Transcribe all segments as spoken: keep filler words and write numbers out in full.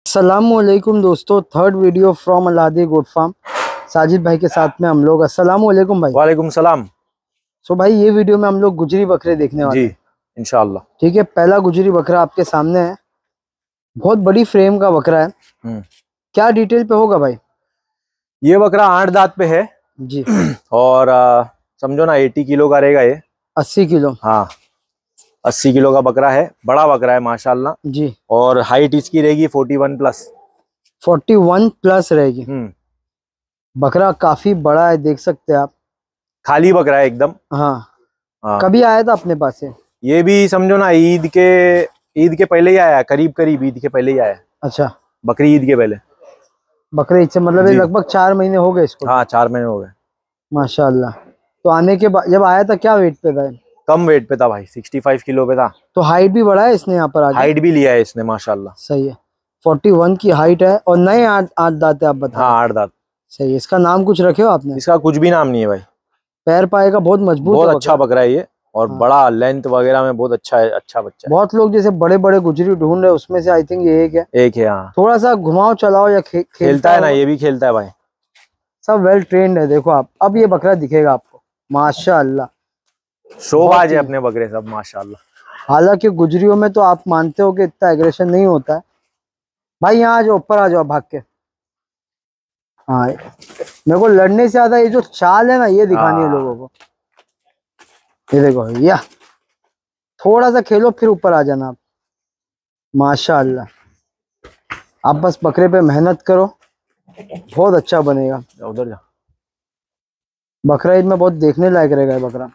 अस्सलामुअलैकुम दोस्तों, third video from Aladi goat farm. Sajid भाई के साथ में हम लोग। अस्सलामुअलैकुम भाई। वालेकुम सलाम। सो भाई ये वीडियो में हम लोग गुजरी बकरे देखने वाले जी हैं। इंशाल्लाह। ठीक है, पहला गुजरी बकरा आपके सामने है। बहुत बड़ी फ्रेम का बकरा है। क्या डिटेल पे होगा भाई? ये बकरा आठ दांत पे है जी। और आ, समझो ना अस्सी किलो का रहेगा ये। अस्सी किलो? हाँ, अस्सी किलो का बकरा है। बड़ा बकरा है माशाल्लाह जी। और हाइट इसकी रहेगी इकतालीस प्लस। इकतालीस प्लस रहेगी। हम्म बकरा काफी बड़ा है, देख सकते हैं आप। खाली बकरा है एकदम। हाँ, हाँ। कभी आया था अपने पास से? ये भी समझो ना ईद के ईद के पहले ही आया, करीब करीब ईद के पहले ही आया। अच्छा, बकरी ईद के पहले। बकरे ईद से मतलब ये लगभग चार महीने हो गए इसको? हाँ, चार महीने हो गए माशाल्लाह। तो आने के बाद जब आया था क्या वेट पे था? कम वेट पे था भाई, पैंसठ किलो पे था। तो हाइट भी बढ़ा है इसने यहाँ पर आके? हाइट भी लिया है इसने माशाल्लाह। सही है, इकतालीस की हाइट है और नए आठ आठ दांत है आप बता? हाँ, आठ दांत। सही है। इसका नाम कुछ रखे हो आपने? इसका कुछ भी नाम नहीं है भाई। पैर पाए का बहुत मजबूत, बहुत अच्छा बकरा है ये और हाँ। बड़ा लेंथ वगैरह में बहुत अच्छा है, अच्छा बच्चा है। बहुत लोग जैसे बड़े बड़े गुजरी ढूंढ रहे हैं, उसमें से आई थिंक ये एक है। एक है हाँ। थोड़ा सा घुमाओ चलाओ या खे, खेलता, खेलता है ना, ये भी खेलता है भाई। सब वेल ट्रेंड है। देखो आप, अब ये बकरा दिखेगा आपको माशाल्लाह। शोबाज है अपने बकरे सब माशाल्लाह। हालांकि गुजरियों में तो आप मानते हो कि इतना एग्रेशन नहीं होता है भाई। यहाँ आ जाओ, ऊपर आ जाओ भाग के। हाँ, मेरे को लड़ने से ज्यादा ये जो चाल है ना, ये दिखानी है लोगों को। ये देखो या थोड़ा सा खेलो फिर ऊपर आ जाना आप। माशाल्लाह, आप बस बकरे पे मेहनत करो, बहुत अच्छा बनेगा। उधर जा। बकरा ईद में बहुत देखने लायक रहेगा ये बकरा।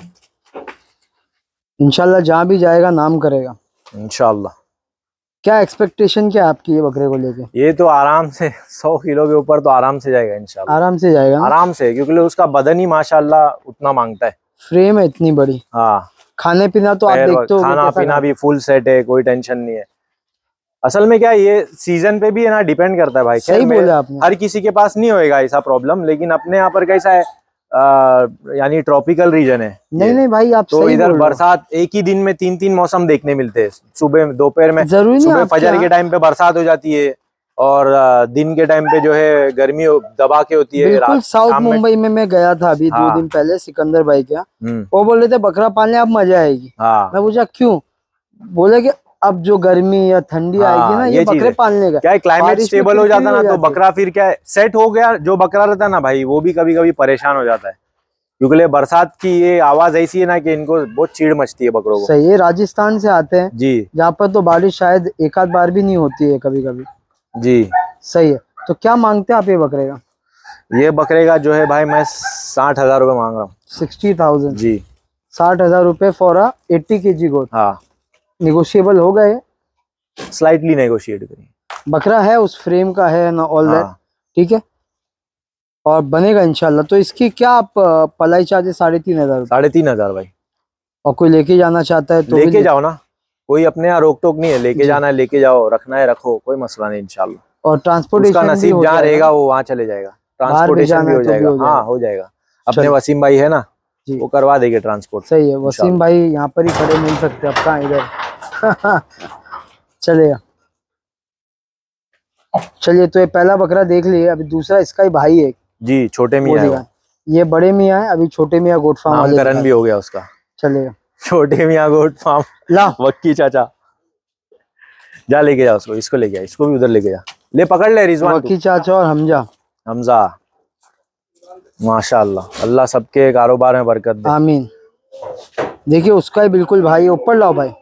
इंशाल्लाह जहाँ भी जाएगा नाम करेगा इंशाल्लाह। क्या एक्सपेक्टेशन क्या है आपकी ये बकरे को लेके? ये तो आराम से सौ किलो के ऊपर तो आराम से जाएगा इंशाल्लाह। आराम से जाएगा ना? आराम से, क्योंकि उसका बदन ही माशाल्लाह उतना मांगता है। फ्रेम है इतनी बड़ी। हाँ, खाने पीना तो आप देखते हो, खाना पीना भी फुल सेट है, कोई टेंशन नहीं है। असल में क्या है, ये सीजन पे भी है ना, डिपेंड करता है भाई। सही बोला आपने। हर किसी के पास नहीं होएगा ऐसा प्रॉब्लम, लेकिन अपने यहाँ पर कैसा है, यानी ट्रॉपिकल रीजन है। नहीं नहीं भाई, आप तो सही इधर बोल रहे हो। बरसात एक ही दिन में तीन तीन मौसम देखने मिलते हैं। सुबह दोपहर में, जरूरी नहीं सुबह आपके फजर के यहाँ- टाइम पे बरसात हो जाती है और दिन के टाइम पे जो है गर्मी दबा के होती है। बिल्कुल। साउथ मुंबई में मैं गया था अभी हाँ। दो दिन पहले, सिकंदर भाई के यहाँ। वो बोल रहे थे बकरा पालने अब मजा आएगी। हाँ। मैं पूछा क्यों? बोले कि अब जो गर्मी या ठंडी हाँ, आएगी ना, ये, ये बकरे पालने का क्या है, क्लाइमेट स्टेबल हो जाता ना, तो बकरा फिर क्या है, सेट हो गया। जो बकरा रहता है ना भाई, वो भी कभी कभी परेशान हो जाता है, क्योंकि बरसात की ये आवाज ऐसी है ना कि इनको बहुत चीड़ मचती है बकरों को। सही है। राजस्थान से आते हैं जी, जहाँ पर तो बारिश शायद एक आध बार भी नहीं होती है कभी कभी। जी सही है। तो क्या मांगते हैं आप ये बकरे का? ये बकरे का जो है भाई, मैं साठ हजार रुपए मांग रहा हूँ। सिक्सटी थाउजेंड जी, साठ हजार रुपए फॉर अ एट्टी के जी गोट। हाँ, निगोशिएबल हो गए? स्लाइटली नेगोशिएट करिए। बकरा है उस फ्रेम का है ना, ऑल दैट ठीक है, और बनेगा इंशाल्लाह। तो इसकी क्या आप पलाई चार्जेस? साढ़े तीन हजार साढ़े तीन हजार भाई। और कोई लेके जाना चाहता है तो लेके जाओ ना, कोई अपने यहाँ रोक टोक नहीं है। लेके जाना है लेके जाओ, रखना है रखो, कोई मसला नहीं इंशाल्लाह। और ट्रांसपोर्टेशन उसका नसीब जहाँ रहेगा वो वहाँ चले जाएगा। ट्रांसपोर्टेशन भी हो जाएगा। हाँ, हो जाएगा। अपने वसीम भाई है ना, वो करवा देंगे ट्रांसपोर्ट। सही है। वसीम भाई यहाँ पर ही खड़े मिल सकते हैं, अब कहाँ इधर चलेगा। चलिए, तो ये पहला बकरा देख लिए, अभी दूसरा इसका ही भाई है जी, छोटे मियाँ। ये बड़े मियाँ है, अभी छोटे मियाँ गोट फार्म वाले। नामकरण भी हो गया उसका। चलेगा, छोटे मियाँ गोट फार्म। ला वक्की चाचा, जा लेके जा उसको। इसको लेके जा, इसको भी उधर लेके जा। ले पकड़ ले रिजवान। वक्की चाचा और हमजा। हमजा माशाल्लाह, अल्लाह सबके कारोबार में बरकत दे। आमीन। देखिए उसका ही बिल्कुल भाई, ऊपर लाओ भाई।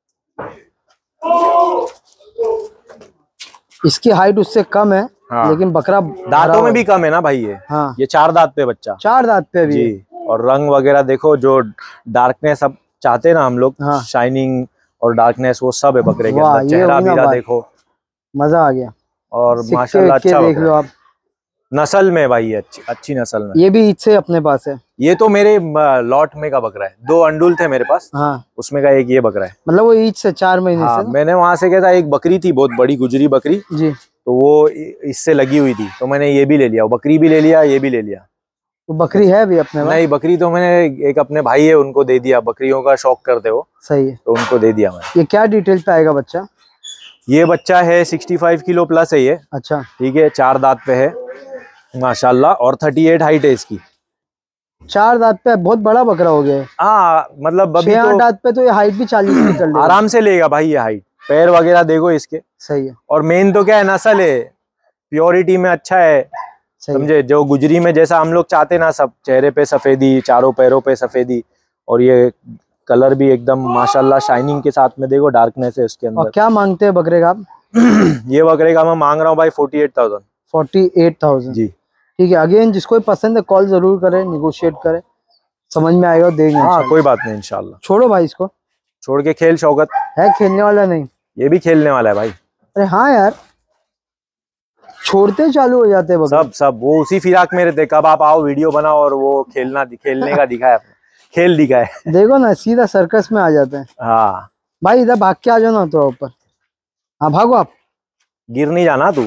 इसकी हाइट उससे कम है। हाँ। लेकिन बकरा दांतों में भी कम है ना भाई ये। हाँ। ये चार दांत पे बच्चा, चार दांत पे भी जी। और रंग वगैरह देखो, जो डार्कनेस सब चाहते हैं ना हम लोग। हाँ। शाइनिंग और डार्कनेस वो सब है बकरे के अंदर। चेहरा भी देखो, मजा आ गया। और माशाल्लाह अच्छा देख लो आप। नस्ल में भाई ये अच्छी अच्छी नस्ल में। ये भी ईद से अपने पास है। ये तो मेरे लॉट में का बकरा है। दो अंडुल थे मेरे पास। हाँ। उसमें का एक ये बकरा है। मतलब वो ईद से चार महीने हाँ, से मैंने वहां से क्या था, एक बकरी थी बहुत बड़ी गुजरी बकरी जी, तो वो इससे लगी हुई थी, तो मैंने ये भी ले लिया। बकरी भी ले लिया, ये भी ले लिया। वो बकरी है भी अपने? नहीं, बकरी तो मैंने एक अपने भाई है उनको दे दिया। बकरियों का शौक करते हो। सही है, तो उनको दे दिया मैंने। ये क्या डिटेल पे आएगा बच्चा? ये बच्चा है सिक्सटी फाइव किलो प्लस है ये। अच्छा ठीक है, चार दांत पे है माशाल्लाह, और थर्टी एट हाइट है इसकी। चार दांत पे बहुत बड़ा बकरा हो गया है। हाँ मतलब अभी तो दांत पे तो ये हाइट भी चालीस की चल रही है। आराम से लेगा भाई ये हाइट, पैर वगैरह देखो इसके। सही है। और मेन तो क्या है, नस्ल है, प्योरिटी में अच्छा है, समझे। जो गुजरी में जैसा हम लोग चाहते ना, सब चेहरे पे सफेदी, चारों पैरों पे सफेदी, और ये कलर भी एकदम माशाल्लाह शाइनिंग के साथ में देखो, डार्कनेस है उसके अंदर। और क्या मांगते हैं बकरे का आप? ये बकरे का मैं मांग रहा हूँ भाई forty eight thousand. Forty eight thousand जी ठीक है। अगेन जिसको पसंद है कॉल जरूर करें, निगोशिएट करें, समझ में आएगा, देंगे। हाँ कोई बात नहीं इंशाल्लाह। छोड़ो भाई इसको, छोड़ के खेल शौकत। है खेलने वाला नहीं, ये भी खेलने वाला है भाई। अरे हाँ यार, छोड़ते चालू हो जाते हैं सब सब वो उसी फिराक में रहते, कब आप आओ वीडियो बनाओ और वो खेलना खेलने का दिखाए, खेल दिखाए। देखो ना सीधा सर्कस में आ जाते हैं। हाँ भाई इधर भाग के आ जाओ ना तो ऊपर। हाँ भागो आप, गिर नहीं जाना तू,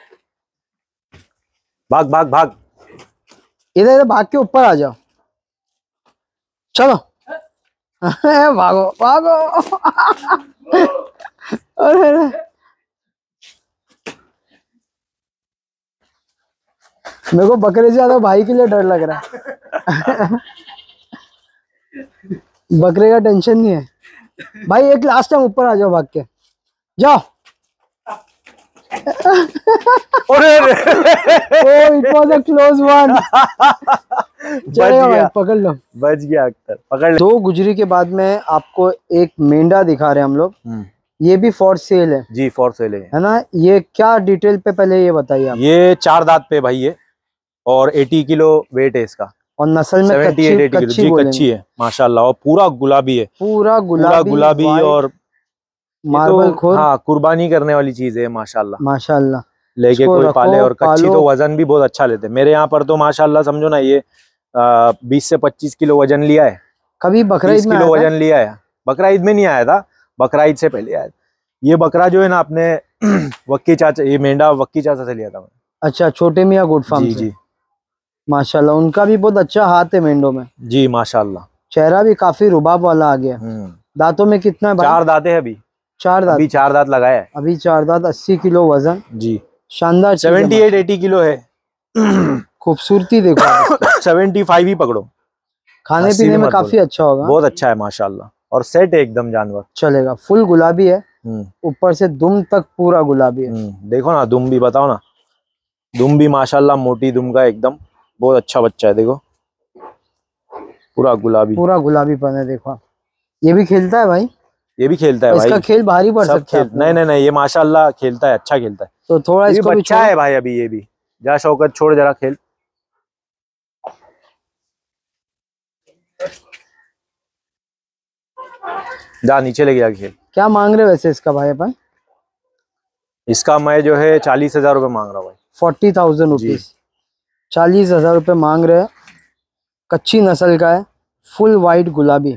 भाग भाग भाग, इधर इधर भाग के ऊपर आ जाओ, चलो। भागो भागो। अरे मेरे को बकरे से ज्यादा भाई के लिए डर लग रहा है। बकरे का टेंशन नहीं है भाई। एक लास्ट टाइम ऊपर आ जाओ, भाग के जाओ। It was a close one. चलो पकड़ लो, बच गया अख्तर, पकड़ ले। दो गुजरी के बाद में आपको एक मेंढा दिखा रहे हैं हम लोग, ये भी फॉर सेल है। जी फॉर सेल है, है ना। ये क्या डिटेल पे पहले ये बताइए आप। ये चार दांत पे भाई ये, और अस्सी किलो वेट है इसका, और नस्ल में कच्ची, कच्ची, जी, कच्ची है माशाल्लाह, और पूरा गुलाबी है, पूरा गुलाबी, पूरा गुलाबी और मार्बल खोर। हाँ कुर्बानी करने वाली चीज है माशाल्लाह। माशाल्लाह लेके कोई पाले, और कच्ची तो वजन भी बहुत अच्छा लेते हैं। मेरे यहाँ पर तो माशाल्लाह समझो ना, ये बीस से पच्चीस किलो वजन लिया है। कभी बकरा ईद में किलो वजन लिया है। बकरा ईद में नहीं आया था, बकरा ईद से पहले आया। ये बकरा जो है ना अपने वक्की चाचा, ये मेंढा वक्की चाचा से लिया था मैं। अच्छा, छोटे मियाँ गुड फार्म से। जी माशाल्लाह, उनका भी बहुत अच्छा हाथ है मेंढों में। जी माशाल्लाह, चेहरा भी काफी रुबाब वाला आ गया। दांतों में कितना है भाई? चार दांत है अभी। चार दांत, अभी चार दांत लगाया है। अभी चार दांत, अस्सी किलो वजन। जी शानदार, सेवेंटी एट एटी किलो है। खूबसूरती देखो। सेवेंटी फाइव ही पकड़ो। खाने पीने में काफी अच्छा होगा, बहुत अच्छा है माशाल्लाह, और सेट है एकदम जानवर। चलेगा। फुल गुलाबी है, ऊपर से दुम तक पूरा गुलाबी है। देखो ना दुम भी, बताओ ना, दुम भी माशाल्लाह मोटी दुम का एकदम, बहुत अच्छा बच्चा है। देखो पूरा गुलाबी, पूरा गुलाबी पन है। देखो ये भी खेलता है भाई, ये भी खेलता है भाई। इसका खेल भारी पड़ सकता है। नहीं नहीं नहीं, ये माशाल्लाह खेलता है, अच्छा खेलता है। तो थोड़ा इसको भी बच्चा है भाई अभी। ये भी जा शौकत, छोड़ जरा खेल। जा नीचे ले गया खेल। क्या मांग रहे वैसे इसका भाई अपन? इसका मैं जो है चालीस हजार रुपये मांग रहा हूँ भाई। फोर्टी थाउजेंड रुपीज, चालीस हजार रुपये मांग रहे हैं। कच्ची नस्ल का है, फुल वाइट गुलाबी।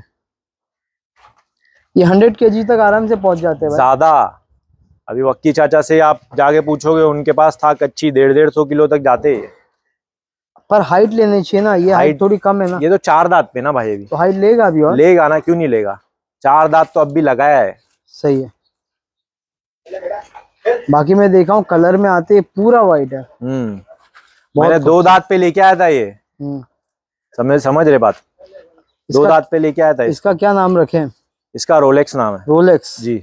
ये हंड्रेड केजी तक आराम से पहुंच जाते हैं भाई। ज्यादा, अभी वक्की चाचा से आप जाके पूछोगे, उनके पास था कच्ची, डेढ़ डेढ़ सौ किलो तक जाते हैं। पर हाइट लेनी चाहिए ना, ये हाइट थोड़ी कम है ना। ये तो चार दांत पे ना भाई, अभी तो हाइट लेगा अभी। और लेगा ना, क्यों नहीं लेगा, चार दांत तो अब भी लगाया है। सही है। बाकी मैं देखा हूँ कलर में आते पूरा व्हाइट है। हम्म मैंने दो दांत पे लेके आया था ये, समझ समझ रहे बात, दो दांत पे लेके आया था। इसका क्या नाम रखे? इसका रोलेक्स नाम है। रोलेक्स जी।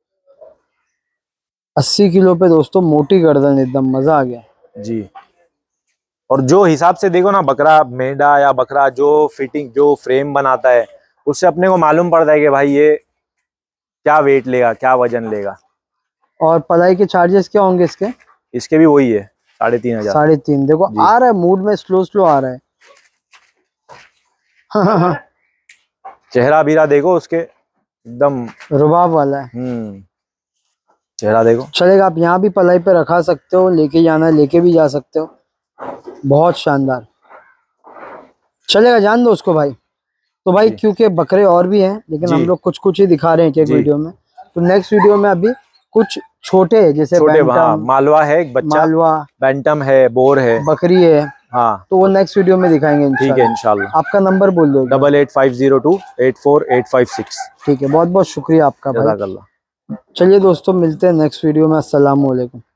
अस्सी किलो पे दोस्तों, मोटी गर्दन, एकदम मजा आ गया जी। और जो हिसाब से देखो ना, बकरा मेंढा या बकरा जो फिटिंग, जो फ्रेम बनाता है, उससे अपने को मालूम पड़ता है कि भाई ये क्या वेट लेगा, क्या वजन लेगा। और पलाई के चार्जेस क्या होंगे इसके? इसके भी वही है, साढ़े तीन हजार। साढ़े तीन। देखो आ रहा है मूड में, स्लो स्लो आ रहा है। चेहरा बीरा देखो उसके, एकदम रुबाब वाला है। हम्म चेहरा देखो। चलेगा, आप यहाँ भी पलाई पे रखा सकते हो, लेके जाना है लेके भी जा सकते हो। बहुत शानदार, चलेगा, जान दो उसको भाई। तो भाई क्योंकि बकरे और भी हैं, लेकिन हम लोग कुछ कुछ ही दिखा रहे हैं एक वीडियो में। तो नेक्स्ट वीडियो में अभी कुछ छोटे, जैसे छोटे, हाँ, मालवा है एक बच्चा, मालवा, बैंटम है, बोर है, बकरी है। हाँ, तो वो नेक्स्ट वीडियो में दिखाएंगे। ठीक है इंशाल्लाह। आपका नंबर बोल दो। Double eight five zero two eight four eight five six. ठीक है, बहुत बहुत शुक्रिया आपका भाई। चलिए दोस्तों, मिलते हैं नेक्स्ट वीडियो में। अस्सलाम वालेकुम।